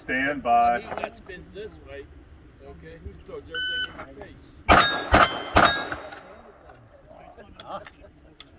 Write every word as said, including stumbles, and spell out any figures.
Stand by. That spins this way. Okay, he throws everything in your face.